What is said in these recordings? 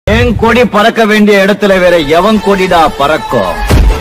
என் கொடி பறக்க வேண்டிய இடத்துல வேற எவன் கொடிடா பறக்கும்?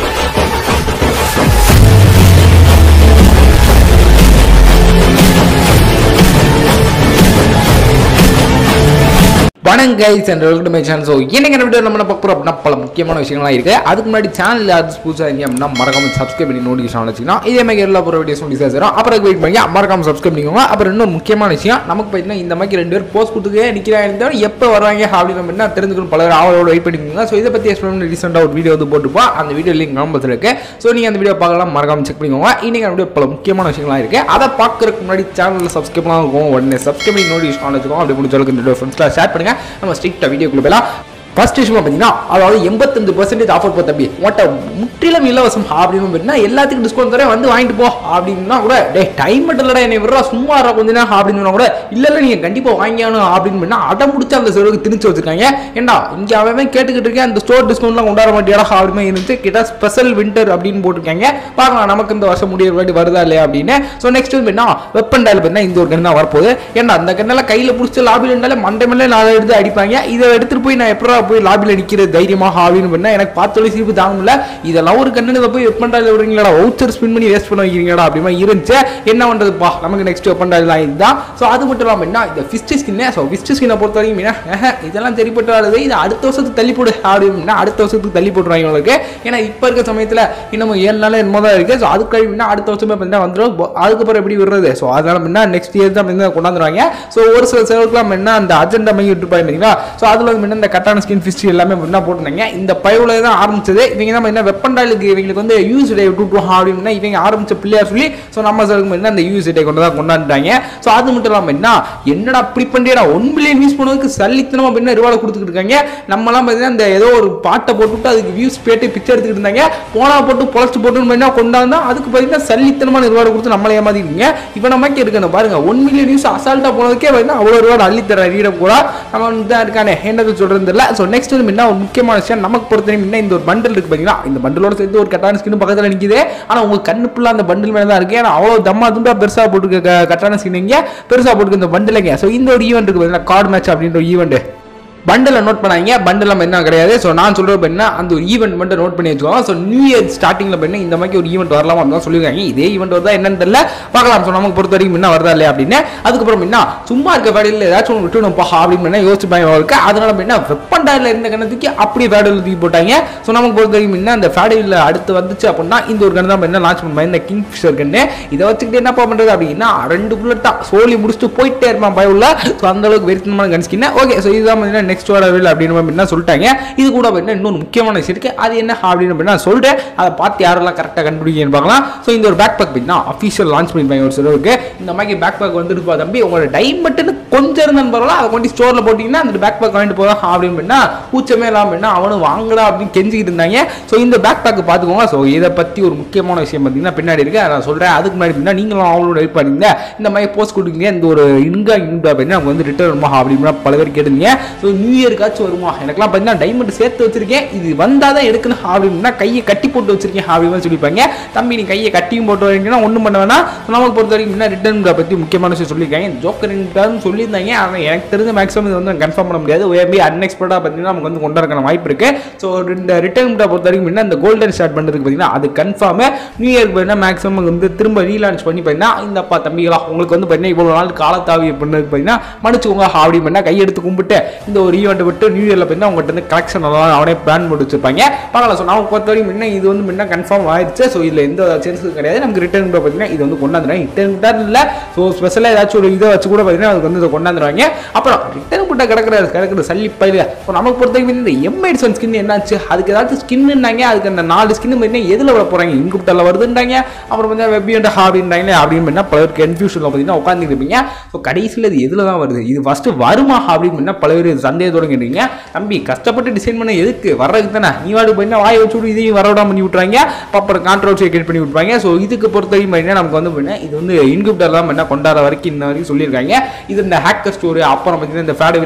வணக்கம் guys and welcome to my channel. So இன்னைக்கு வீடியோ நம்ம பார்க்க போறோம் அப்படினா பல முக்கியமான விஷயங்களா இருக்கு. அதுக்கு முன்னாடி சேனல்ல அது புதுசா இருக்கீங்க அப்படினா மறக்காம சப்ஸ்கிரைப் பண்ணி நோட்டிஃபிகேஷன் வச்சுக்கோங்க. இதே மாதிரி எல்லா போற வீடியோஸ் டிசைஸ் வரும். அப்புறம் வெயிட் பண்ணி மறக்காம சப்ஸ்கிரைப் பண்ணிக்கோங்க. அப்புறம் இன்னொரு முக்கியமான விஷயம் நமக்கு பார்த்தீங்கன்னா இந்த மாதிரி ரெண்டு பேர் போஸ்ட் கொடுத்துட்டே நிக்கிறாங்க. எப்போ வருவாங்க அப்படின்னு நம்ம தெரிஞ்சுக்கணும் பலர் ஆவலோட வெயிட் பண்ணிக்கோங்க. ஸோ இதை பத்தி எக்ஸ்பிளைன் பண்ணி ரீசெண்டாக ஒரு வீடியோ வந்து போட்டுப்போம். அந்த வீடியோ லிங்க் நம்பர் இருக்கு. ஸோ நீங்க அந்த வீடியோ பார்க்கலாம் மறக்காம செக் பண்ணிக்கோங்க. இன்னைக்கு வீடியோ பல முக்கியமான விஷயங்களா இருக்கு. அதை பார்க்கறதுக்கு முன்னாடி சேனல்ல சப்ஸ்கிரைப் பண்ணலாம். உடனே சப்ஸ்கிரைப் பண்ணி நோட்டிஃபிகேஷன் வச்சுக்கோங்க. அப்படி முடிஞ்ச அளவுக்கு இந்த ஃப்ரெண்ட்ஸ்ல ஷேர் பண்ணுங்க. நம்ம ஸ்ட்ரிக்ட்டா வீடியோக்குள்ள போலாம். ஃபர்ஸ்ட் விஷயம் பார்த்தீங்கன்னா அதாவது 85% ஆஃபர் போ தம்பி உன்ட்ட முற்றிலும் இலவசம் அப்படின்னு பார்த்தீங்கன்னா எல்லாத்துக்கும் டிஸ்கவுண்ட் தரேன் வந்து வாங்கிட்டு போ அப்படின்னா கூட டே டைம் மட்டும் இல்லடா என்னை விடுறா சும்மா கொஞ்ச நேரம் அப்படின்னு கூட இல்லை நீங்கள் கண்டிப்பாக வாங்கியானு அப்படின்னு பண்ணால் அடம் முடிச்சு அந்த ஸ்டோருக்கு திணிச்சு வச்சிருக்காங்க. ஏண்டா இங்கே அவன் கேட்டுக்கிட்டு இருக்கேன் அந்த ஸ்டோர் டிஸ்கவுண்ட்லாம் கொண்டாட மாட்டியாடா அப்படின்னு இருந்துச்சு. கிட்ட ஸ்பெஷல் வின்டர் அப்படின்னு போட்டிருக்காங்க. பார்க்கலாம் நமக்கு இந்த வருஷம் முடிய வேண்டி வருதா இல்லையா அப்படின்னு. ஸோ நெக்ஸ்ட் வந்து என்ன வெப்பன் டைல் பார்த்தீங்கன்னா இந்த ஒரு கன் தான் வரப்போகுது. ஏன்னா அந்த கண்ணெல்லாம் கையில் பிடிச்சி லாபியில் இருந்தாலும் மண்டை மேலே நான் எடுத்து அடிப்பாங்க. இதை எடுத்துட்டு போய் நான் எப்படா போய் லாபியில் நிற்கிறது தைரியமாக அப்படின்னு பண்ணா எனக்கு பார்த்தோட சிரிப்பு தாங்க முடியல. இதெல்லாம் ஒரு கண்ணு போய் வெப்பண்டாயில் விடுறீங்களா வவுச்சர் ஸ்பின் பண்ணி வேஸ்ட் பண்ண வைக்கிறீங்களா அப்படிமா இருந்துச்சு. என்ன பண்றதுப்பா நமக்கு நெக்ஸ்ட் வெப்பண்டாயில் தான் இதுதான். ஸோ அது மட்டும் இல்லாமல் என்ன இந்த ஃபிஸ்ட் ஸ்கின்னை ஸோ ஃபிஸ்ட் ஸ்கின்னை பொறுத்த வரைக்கும் இதெல்லாம் தெரிப்பட்டு வருது. இது அடுத்த வருஷத்துக்கு தள்ளி போடு அப்படின்னா அடுத்த வருஷத்துக்கு தள்ளி போட்டுருவாங்க உங்களுக்கு. ஏன்னா இப்போ இருக்க சமயத்தில் இன்னும் 7 நாள் என்னமோ தான் இருக்கு. ஸோ அதுக்கு கழிவுனா அடுத்த வருஷமே பார்த்தீங்கன்னா வந்துடும். அதுக்கப்புறம் எப்படி விடுறது? ஸோ அதனால என்ன நெக்ஸ்ட் இயர் தான் கொண்டாந்துருவாங்க. ஸோ ஒரு சில செலவுக்குலாம் என்ன அந்த அஜெண்டா மையம் விட்டுருப்பாங்க. ஸோ அதில் வந்து இந்த கட்டான ஸ்கின் ஃபிஸ்ட் எல்லாமே என்ன போட்டுருந்தாங்க. இந்த பயவுல தான் ஆரம்பிச்சது. இவங்க நம்ம என்ன வெப்பன் டாயிலுக்கு இவங்களுக்கு வந்து யூஸ் டே விட்டுட்டோம் அப்படின்னு இவங்க ஆரம்பிச்ச பிள்ளையார் சொல்லி ஸோ நம்ம சருக்கு அந்த யூஸ் டே கொண்டு தான் கொண்டாடுறாங்க. ஸோ அது மட்டும் இல்லாமல் என்னடா அப்படி பண்ணியா 1 மில்லியன் வியூஸ் பண்ணுவதுக்கு சல்லித்தனமா பண்ண ரிவார்டு கொடுத்துட்டு இருக்காங்க. நம்மலாம் பார்த்தீங்கன்னா இந்த ஏதோ ஒரு பாட்டை போட்டுவிட்டு அதுக்கு வியூஸ் போட்டு பிக்சர் எடுத்துக்கிட்டு இருந்தாங்க. போனா போட்டு பொழைச்சு போட்டு கொண்டாந்தா அதுக்கு பார்த்தீங்கன்னா சல்லித்தனமான ரிவார்டு கொடுத்து நம்மளே ஏமாத்திருக்கீங்க. இப்போ நமக்கு இருக்கணும் பாருங்க 1 மில்லியன் வியூஸ் அசால்ட்டா போனதுக்கே பார்த்தீங்கன்னா அவ்வளோ ரிவார்டு அள்ளித்தர ரீடம் கூட நம்ம தான் இருக்கானே என்னது சொல்றது இல்லை. ஸோ நெக்ஸ்ட் என்ன ஒரு முக்கியமான விஷயம் நமக்கு பொறுத்தவரைக்கும் இந்த ஒரு பண்டில் இருக்கு பாத்தீங்களா. இந்த பண்டிலோட சேர்த்து ஒரு கட்டான ஸ்கின் பக்கத்துல நிக்குது. ஆனா உங்க கண்ணு ஃபுல்லா அந்த பண்டில் மேல தான் இருக்கு. ஏன்னா அவ்வளவு தம்மா துண்டா பெருசா போட்டுக்க கட்டான ஸ்கின் இங்க பெருசா போட்டுக்க இந்த பண்டிலுங்க. ஸோ இந்த ஒரு ஈவெண்ட் இருக்கு பாத்தீங்கன்னா கார்டு மேட்ச் அப்படின்ற ஒரு ஈவெண்ட் பண்டில் நோட் பண்ணாங்க. பண்டில் என்ன கிடையாது. ஸோ நான் சொல்றது பண்ணா அந்த ஒரு ஈவெண்ட் மட்டும் நோட் பண்ணி வச்சுக்கோங்க. ஸோ நியூ இயர் ஸ்டார்டிங்ல பண்ணி இந்த மாதிரி ஒரு ஈவெண்ட் வரலாம் அப்படின்னு சொல்லியிருக்காங்க. இதே ஈவெண்ட் வருதா என்னன்னு தெரியல பார்க்கலாம். ஸோ நமக்கு பொறுத்த வரைக்கும் என்ன வருதா இல்லையா அப்படின்னு. அதுக்கப்புறம் என்ன சும்மா இருக்க வேடையில் ஏதாச்சும் ஒன்று விட்டுணும்ப்பா அப்படின்னு யோசிச்சுப்பாங்க இருக்கு. அதனால என்ன வெப்பன் டாயில் இருந்த கணத்துக்கு அப்படியே வேடையில் தூக்கி போட்டாங்க. ஸோ நமக்கு பொறுத்த வரைக்கும் என்ன அந்த ஃபேடையில் அடுத்து வந்துச்சு அப்படின்னா இந்த ஒரு கண்ணு தான் என்ன லான்ச் பண்ணுவாங்க இந்த கிங் ஃபிஷர் கண்ணு. இதை வச்சுக்கிட்டு என்னப்பா பண்றது அப்படின்னா 2 புல்லட் தான் சோலி முடிச்சுட்டு போயிட்டே இருப்பான் பயவுள்ள. ஸோ அந்த அளவுக்கு வெறித்தனமான கன் ஸ்கின். ஓகே ஸோ இதுதான் நெக்ஸ்ட் வரவில் அப்படின்னு சொல்லிட்டாங்க. இது கூட இன்னொரு முக்கியமான விஷயம் இருக்கு. அது என்ன அப்படின்னு சொல்றேன். அதை பார்த்து யாரெல்லாம் கரெக்டாக கண்டுபிடிக்கன்னு பார்க்கலாம். ஸோ இந்த ஒரு பேக் பேக் பார்த்தீங்கன்னா அஃபிஷியல் லான்ச் பண்ணிருப்பாங்க ஒரு சிலருக்கு. இந்த மாதிரி பேக் பேக் வந்துட்டு தம்பி உங்களோட டைமண்ட் கொஞ்சம் இருந்தாலும் பரவாயில்ல அதை கொண்டு ஸ்டோர்ல போட்டீங்கன்னா அந்த பேக் பேக் வாங்கிட்டு போதான் அப்படின்னு பூச்சமே இல்லாமல் அவனு வாங்கடா அப்படின்னு கெஞ்சிக்கிட்டு இருந்தாங்க. ஸோ இந்த பேக் பேக் பார்த்துக்கோங்க. ஸோ இதை பற்றி ஒரு முக்கியமான விஷயம் பார்த்தீங்கன்னா பின்னாடி இருக்கு. நான் சொல்றேன். அதுக்கு முன்னாடி நீங்களும் அவங்களோட வெயிட் பண்ணீங்க இந்த மாதிரி போஸ்ட் கொடுத்தீங்க இந்த ஒரு அவங்க வந்து ரிட்டர்ன் அப்படின்னு பல பேர் கேட்டுங்க. ஸோ நியூ இயர்க்காச்சும் வருமா எனக்குலாம் பார்த்தீங்கன்னா டைமண்ட் சேர்த்து வச்சிருக்கேன் இது வந்தாதான் எடுக்கணும் அப்படின்னா கையை கட்டி போட்டு வச்சிருக்கேன் அப்படின்னு சொல்லிப்பாங்க. தம்பி நீ கையை கட்டியும் போட்டு வரீங்கன்னா ஒன்றும் பண்ண வேணா. நமக்கு பொறுத்த வரைக்கும் ரிட்டர்ன் பற்றி முக்கியமான விஷயம் சொல்லியிருக்காங்க. ஜோக்கர் சொல்லியிருந்தாங்க. ஆனால் எனக்கு தெரிஞ்ச மேக்ஸிமம் இது வந்து கன்ஃபார்ம் பண்ண முடியாது. ஓஎம்பி அன்எக்ஸ்பெக்டடாக பார்த்தீங்கன்னா நமக்கு வந்து கொண்டாடுற வாய்ப்பு இருக்கு. ஸோ இந்த ரிட்டர்ன் பொறுத்த வரைக்கும் இந்த கோல்டன் ஸ்டார்ட் பண்ணுறதுக்கு பார்த்தீங்கன்னா அது கன்ஃபார்ம் நியூ இயர்க்கு பார்த்தீங்கன்னா மேக்ஸிமம் வந்து திரும்ப ரீலான்ச் பண்ணி பார்த்தீங்கன்னா இந்தப்பா தம்பிகளா உங்களுக்கு வந்து பார்த்தீங்கன்னா இவ்வளோ நாள் காலத்தாவி பண்ணுறதுக்கு பார்த்தீங்கன்னா மன்னிச்சுக்கோங்க அப்படி பண்ணால் கையெடுத்து கும்பிட்டு இந்த ஒரு ஈவெண்ட் விட்டு நியூ இயர்ல பார்த்தீங்கன்னா உங்கள்கிட்ட வந்து கலெக்ஷன் அவனே பிளான் போட்டு வச்சிருப்பாங்க. பார்க்கலாம். ஸோ நமக்கு பொறுத்த வரைக்கும் இது வந்து முன்ன கன்ஃபார்ம் ஆயிடுச்சு. ஸோ இதில் எந்த சேஞ்சஸும் கிடையாது. நமக்கு ரிட்டர்ன் பார்த்தீங்கன்னா இது வந்து கொண்டாந்துருவாங்க. ரிட்டர்ன் இல்லை ஸோ ஸ்பெஷலாக ஏதாச்சும் ஒரு இதை வச்சு கூட பார்த்தீங்கன்னா அதுக்கு வந்து இதை கொண்டாந்துருவாங்க. அப்புறம் ரிட்டர்ன் போட்ட கிடக்கிற சல்லிப்பையில் ஸோ நமக்கு பொறுத்த வரைக்கும் இந்த M81 ஸ்கின் என்னாச்சு அதுக்கு ஏதாச்சும் ஸ்கின்னாங்க. அதுக்கு அந்த 4 ஸ்கின் பார்த்தீங்கன்னா எதில் வர போகிறாங்க இன்குப்டால வருதுன்றாங்க. அப்புறம் வந்து வெப்பியண்ட் அப்படின்றாங்களே அப்படின்னு பல பேர் கன்ஃபியூஷனில் பார்த்தீங்கன்னா உட்காந்துட்டு இருப்பீங்க. ஸோ கடைசியில் இது எதில் தான் வருது இது ஃபர்ஸ்ட் வருமா அப்படின்னு பல பேர் சந்தேகத்தோட கேட்டீங்க. தம்பி கஷ்டப்பட்டு டிசைன் பண்ண எதுக்கு வர்றதுக்கு தானே நீ வாடு போய் வாயை வச்சு விட்டு இதையும் வரவிடாம பண்ணி விட்டுறாங்க. அப்புறம் கான்ட்ரவர்சியை கிரியேட் பண்ணி விட்டுருவாங்க. ஸோ இதுக்கு பொறுத்த வரைக்கும் நமக்கு வந்து இது வந்து இன்குப்டர் தான் கொண்டாட வரைக்கும் இன்ன வரைக்கும் சொல்லியிருக்காங்க. இது இந்த ஹேக்கர் ஸ்டோரி அப்புறம் பார்த்தீங்கன்னா இந்த ஃபேடவில்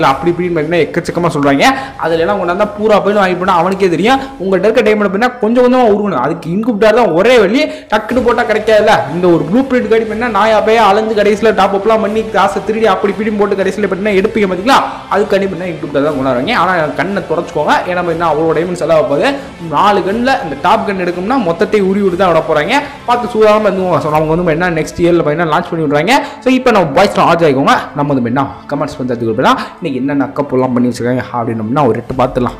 இல்லை அப்படி இப்படின்னு பார்த்தீங்கன்னா எக்கச்சக்கமாக சொல்கிறாங்க. அதில் எல்லாம் கொண்டாந்தா பூரா போயிடும் வாங்கி போனால் அவனுக்கே தெரியும். உங்கள்கிட்ட இருக்க டைம் பார்த்தீங்கன்னா கொஞ்சம் கொஞ்சமாக உருவணும். அதுக்கு இன்குப்டார் தான் ஒரே வழி. டக்குன்னு போட்டால் கிடைக்காதுல்ல. இந்த ஒரு ப்ளூ பிரிண்ட் காடி பண்ணால் நான் அப்பயே அலைஞ்சு கடைசியில் டாப் அப்லாம் பண்ணி காசை திருடி அப்படி இப்படி போட்டு கடைசியில் பார்த்தீங்கன்னா எடுப்பீங்க பார்த்தீங்களா, அதுக்கு கண்டி பண்ணால் இன்குப்டார் தான் கொண்டாடுறாங்க. ஆனால் கண்ணை துடைச்சிக்கோங்க. ஏன்னா பார்த்தீங்கன்னா அவ்வளோ டைமண்ட் செலவு போகுது. 4 கண்ணில் இந்த டாப் கன் எடுக்கணும்னா மொத்தத்தை உரி விட்டு தான் விட போகிறாங்க. பார்த்து சூதாமல் இருந்துவோம். ஸோ அவங்க வந்து என்ன நெக்ஸ்ட் இயரில் பார்த்தீங்கன்னா லான்ச் பண்ணி விட்றாங்க. ஸோ இப்போ நம்ம பாய்ஸ்லாம் ஆர்ஜ் ஆகிக்கோங்க. நம்ம வந்து என்ன கமெண்ட்ஸ் பண்ணுறதுக்கு அப்படின்னா இன்னைக்கு என்னென்ன அக்கப்பெல்லாம் பண்ணி வச்சுருக்காங்க அப்படின்னம்னா ஒரு 8 பார்த்துலாம்.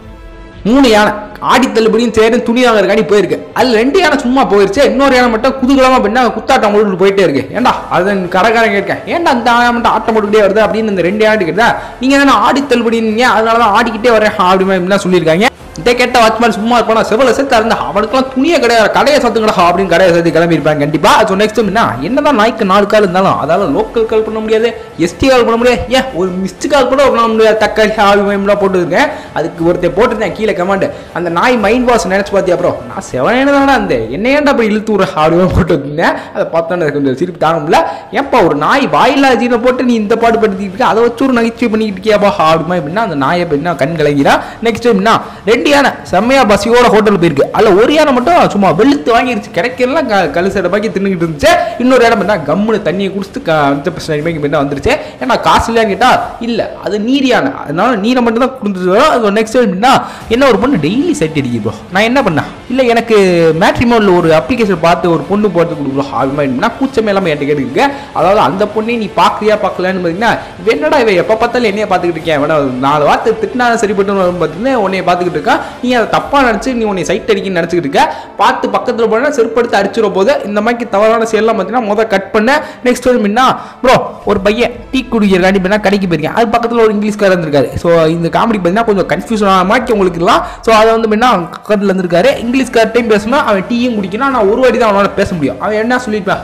3 யானை ஆடி தள்ளுபடியும் சேரும் துணி வாங்குறதுக்காண்டி போயிருக்கு. அதில் 2 யானை சும்மா போயிருச்சு. இன்னொரு யானை மட்டும் குதூகலமா பண்ணா குத்தாட்டம் போட்டு போயிட்டே இருக்கு. ஏன்டா அதை கடைக்காரன் கேட்கேன், ஏன்டா அந்த யானை மட்டும் ஆட்டம் போட்டுக்கிட்டே வருது அப்படின்னு இந்த 2 யானை கேட்டா, நீங்க தானே ஆடி தள்ளுபடிங்க அதனாலதான் ஆடிக்கிட்டே வரேன் அப்படின்னு சொல்லியிருக்காங்க. இதை கேட்ட வாட்ச்மேன் சும்மா இருப்பானா, செவல சேர்த்தா இருந்தா அவனுக்குலாம் துணியே கிடையாது, கடையை சத்துங்கடா அப்படின்னு கடையை சேர்த்து கிளம்பியிருப்பாங்க கண்டிப்பா. ஸோ நெக்ஸ்ட் என்னதான் நாய்க்கு 4 கால் இருந்தாலும் அதால லோக்கல் கால் பண்ண முடியாது, எஸ்டி கால் பண்ண முடியாது, ஏன் ஒரு மிஸ்டு கால் கூட பண்ண முடியாது. தக்காளி ஆவிலாம் போட்டுருக்கேன். அதுக்கு ஒருத்தர் போட்டிருந்தேன் கீழே கமாண்ட், அந்த நாய் மைண்ட் வாஷ் நினைச்சு பார்த்தியா அப்புறம் நான் செவனேன்னு தானே அந்த என்னையேண்டா போய் இழுத்து விட்ற ஆடுவேன் போட்டு வந்தேன். அதை பார்த்தோன்னு கொஞ்சம் சிரிப்பு தாங்க முடியல. ஏப்பா ஒரு நாய் வாயில்லா ஜீனை போட்டு நீ இந்த பாட்டு படுத்திக்கிட்டு அதை வச்சு ஒரு நகைச்சுவை பண்ணிக்கிட்டு இருக்கியாப்பா ஆடுமா அப்படின்னா அந்த நாயை அப்படின்னா கண் கலங்கிறா. நெக்ஸ்ட் டைம்னா 2 யானை செம்மையா பசியோட ஹோட்டல் போயிருக்கு. அதில் ஒரு யானை மட்டும் சும்மா வெளுத்து வாங்கிருச்சு. கிடைக்கலாம் கழுசடை பாக்கி தின்னுக்கிட்டு இருந்துச்சு. இன்னொரு இடம் பண்ணா கம்முன்னு தண்ணியை குடிச்சிட்டு 5% வந்துருச்சு. ஏன்னா காசு இல்லையான்னு கேட்டா இல்லை, அது நீர் யானை, அதனால நீரை மட்டும் தான் கொடுத்துட்டு. நெக்ஸ்ட் டைம்னா என்ன ஒரு பொண்ணு டெய்லி சைட் அடிக்கிறோம். நான் என்ன பண்ணேன் இல்லை எனக்கு மேட்ரிமோனில் ஒரு அப்ளிகேஷன் பார்த்து ஒரு பொண்ணு பார்த்து கொடுக்குறோம் ஆகுமா கூச்சமே எல்லாமே என்கிட்ட கேட்டுருக்கு. அதாவது அந்த பொண்ணை நீ பார்க்குறியா பார்க்கலான்னு பார்த்தீங்கன்னா என்னடா இவ எப்போ பார்த்தாலும் என்னைய பார்த்துக்கிட்டு இருக்கேன், வேணா 4 வார்த்தை திட்டினா சரிப்பட்டு பார்த்தீங்கன்னா உன்னைய பார்த்துக்கிட்டு இருக்கான். நீ அதை தப்பா நினைச்சு நீ உன்னை சைட் அடிக்கன்னு நினைச்சுக்கிட்டு இருக்க. பார்த்து பக்கத்தில் போனா செருப்படுத்து அடிச்சிட போது. இந்த மாதிரி தவறான செயலாம் பார்த்தீங்கன்னா முதல் கட் பண்ண. நெக்ஸ்ட் என்ன ப்ரோ ஒரு பையன் டீ குடிக்கிறக்காண்டி பார்த்தீங்கன்னா கடைக்கு போயிருக்கேன். அது பக்கத்தில் ஒரு இங்கிலீஷ்காரர் இருந்திருக்காரு. ஸோ இந்த காமெடி பார்த்தீங்கன்னா கொஞ்சம் கன்ஃபியூஷன் ஆன மாதிரி உங்களுக்கு இருக்கலாம். ஸோ அதை வந்து பக்கத்தில் இருந்திருக்காரு. இங்கிலீஷ்கார்ட்டையும் பேசணும், அவன் டீயும் குடிக்கணும். ஆனால் ஒரு வாட்டி தான் அவனால் பேச முடியும். அவன் என்ன சொல்லியிருப்பான்,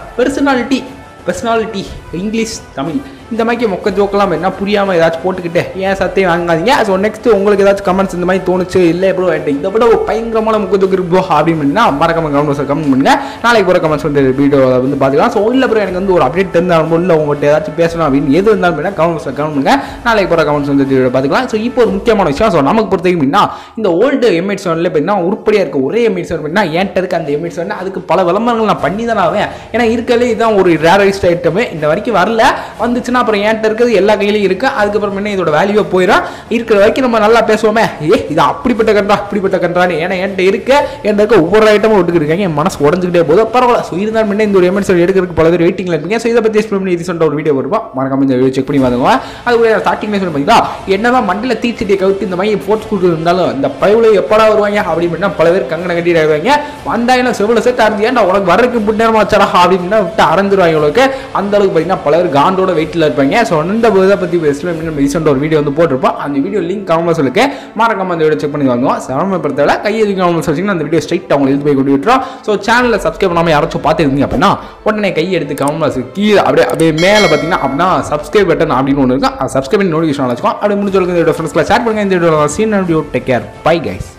பர்சனாலிட்டி இங்கிலீஷ் தமிழ் இந்த மாதிரி மொக்க ஜோக்கெல்லாம் என்ன புரியாமல் ஏதாச்சும் போட்டுக்கிட்டு ஏன் சத்தையும் வாங்காதீங்க. ஸோ நெக்ஸ்ட் உங்களுக்கு ஏதாச்சும் கமெண்ட்ஸ் இந்த மாதிரி தோணுச்சு, இல்லை ப்ரோ இதை விட ஒரு பயங்கரமான மொக்க ஜோக்கு இருக்கு ப்ரோ அப்படின்னு மறக்காம கமெண்ட் பண்ணுங்க. நாளைக்கு போகிற கமெண்ட்ஸ் வந்து வீடியோ வந்து பார்த்துக்கலாம். ஸோ இல்லை ப்ரோ எனக்கு வந்து ஒரு அப்டேட் தெரிஞ்சாலும் இல்லை உங்கள்கிட்ட ஏதாச்சும் பேசணும் அப்படின்னு எது இருந்தாலும் கமெண்ட்ஸில் கமெண்ட் பண்ணுங்க. நாளைக்கு போகிற கமெண்ட்ஸ் வந்து வீடியோ பார்த்துக்கலாம். ஸோ இப்போ ஒரு முக்கியமான விஷயம், ஸோ நமக்கு பொறுத்தவரைக்கும் அப்படின்னா இந்த ஓல்டு M87 பார்த்தீங்கன்னா உருப்படியாக இருக்க ஒரே M87 அப்படின்னா என்கிட்ட இருக்க அந்த M87 அதுக்கு பல விளம்பரங்கள் நான் பண்ணி தானே ஆவேன். ஏன்னா இருக்கிறதே இதுதான் ஒரு ரேரைஸ்ட் ஐட்டமே, இந்த வரைக்கும் வரல. வந்துச்சுன்னா அப்புறம் என்கிட்ட இருக்கிறது எல்லா கையிலையும் இருக்கு. அதுக்கப்புறம் என்ன இதோட வேல்யூ போயிடும். இருக்கிற வரைக்கும் நம்ம நல்லா பேசுவோமே, இது அப்படிப்பட்ட கன்றா இப்படிப்பட்ட கன்றான்னு. ஏன்னா என்கிட்ட இருக்க ஒவ்வொரு ஐட்டமும் விட்டுக்கிட்டு இருக்காங்க. என் மனசு உடஞ்சுக்கிட்டே போது பரவாயில்ல. ஸோ இருந்தாலும் முன்னே இந்த ஒரு M87 எடுக்கிறதுக்கு பல பேர் வெயிட்டிங்ல இருப்பீங்க. ஸோ இதை பற்றி எக்ஸ்பிளைன் பண்ணி இது ஒரு வீடியோ வருவா, மறக்காம இந்த வீடியோ செக் பண்ணி வாங்குங்க. அதுக்கு ஸ்டார்டிங்ல சொல்லி பார்த்தீங்கன்னா என்னதான் மண்டல தீச்சட்டியை கவுத்து இந்த மாதிரி போட்டு கொடுத்து இருந்தாலும் இந்த பயவுல எப்படா வருவாங்க அப்படின்னு பல பேர் கங்கனை கட்டிட்டு ஆயிடுவாங்க. வந்தாங்கன்னா செவ்வளோ சேர்த்து அரைஞ்சியா உனக்கு வரக்கு முன்னேறமா வச்சாரா அப்படின்னா விட்டு அரைஞ்சிருவாங்க. உங்களுக்கு அந்த அளவுக்கு பார்த்தீங்கன்னா பல பேர் காண்டோட வெயிட்டில் இருப்பாங்க. ஸோ இந்த இதை பற்றி ரீசெண்டாக ஒரு வீடியோ வந்து போட்டிருப்போம். அந்த வீடியோ லிங்க் கமெண்ட்ல சொல்லுங்க, மறக்காம அந்த வீடியோ செக் பண்ணி வாங்குவோம். சிரமப்படுத்தல கையை கமெண்ட்ஸ் வச்சிங்கன்னா அந்த வீடியோ ஸ்ட்ரைட் அவங்க எழுதி போய் கொண்டு விட்டுரும். ஸோ சேனலில் சப்ஸ்கிரைப் பண்ணாமல் யாராச்சும் பார்த்துருந்தீங்க அப்படின்னா உடனே கையை எடுத்து கமெண்ட்ஸ் கீழே அப்படியே மேலே பார்த்தீங்கன்னா அப்படின்னா சப்ஸ்கிரைப் பட்டன் அப்படின்னு ஒன்று இருக்கும். சப்ஸ்கிரைப் பண்ணி நோட்டிஃபிகேஷன் வச்சுக்கோம். அப்படி முடிஞ்ச இந்த ஃப்ரெண்ட்ஸ்ல ஷேர் பண்ணுங்க. இந்த video take care, bye guys.